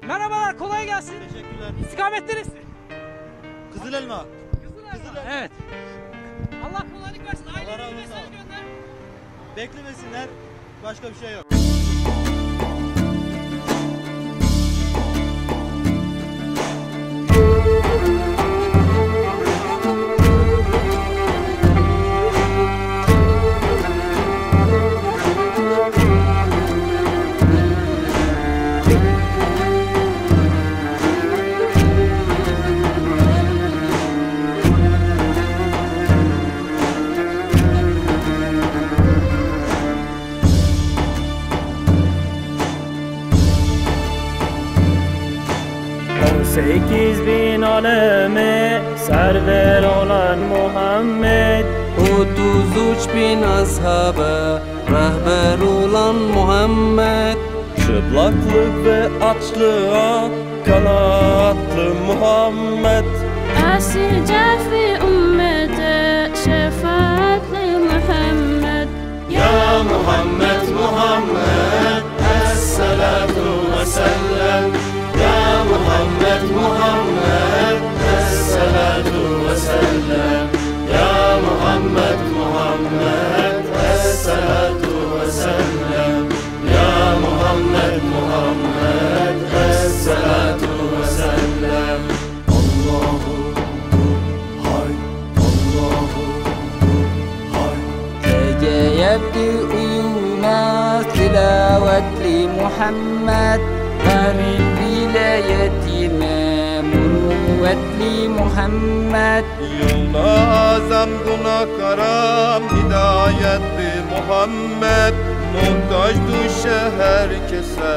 Merhabalar, kolay gelsin. Teşekkürler. İstikamet neresi? Kızılelma. Kızılelma. Evet. Allah kolaylık versin. Allah razı Ailene olsun. mesaj gönder. Beklemesinler. Başka bir şey yok. Sekiz bin aleme server olan Muhammed, 33 bin ashaba rehber olan Muhammed, çıplaklık ve açlığa kanatlı Muhammed. أسر في أمته شفاعة لمحمد Ya Muhammed Muhammed Esselatu ve sellem. Ya Muhammed Muhammed Esselatu ve sellem. Ya Muhammed Muhammed Esselatu ve sellem. Ya Muhammed Muhammed Esselatu ve sellem. Allahu hay, Allahu hay. Gece yebdi uyuna tilavet li Muhammed, Daril vilayetime muruvvet li Muhammed. Yolda azam günahkaram hidayetli Muhammed, muhtaçtu herkese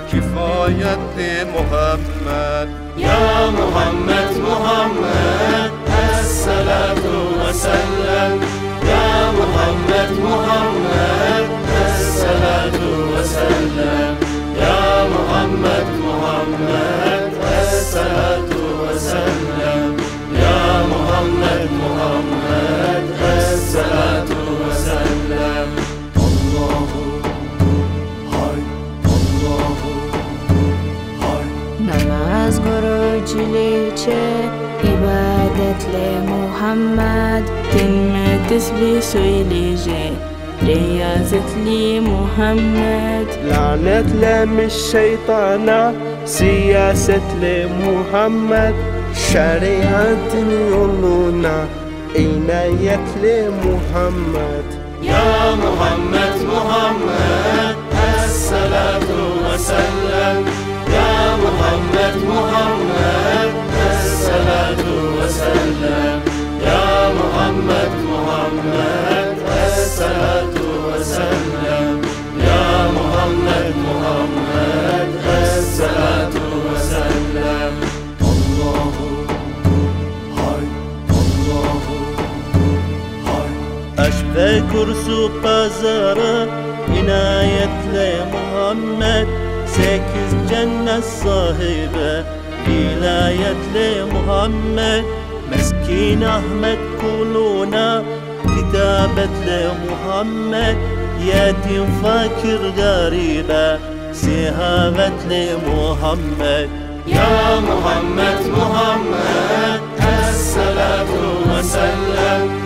kifayetli Muhammed. Ya Muhammed Muhammed Esselatu ve sellem. Ya Muhammed Muhammed Esselatu ve sellem. Ya Muhammed Muhammed Esselatu ve sellem. Ya Muhammed Muhammed Esselatu ve sellem. Allahu hay, Allahu hay. Namaz guruciliğe ibadetle Muhammed, dinme tesbih söyleyecek riyazetli Muhammed. Lanetlemiş şeytana siyasetle Muhammed, şeriatın yoluna inayetli Muhammed. Ya Muhammed Muhammed Esselatu ve sellem. Ya Muhammed Muhammed Esselatu ve sellem. Ya Muhammed Muhammed Esselatu ve sellem. Ya Muhammed Muhammed Esselatu ve sellem. Allahu hay, Allahu hay. Aşk ve kursu pazarı inayetle Muhammed, 8 cennet sahibi vilayetli Muhammed. Meskin Ahmet kuluna kitabetle Muhammed, yetim fakir garibe sihavetli Muhammed. Ya Muhammed Muhammed Esselatu ve sellem.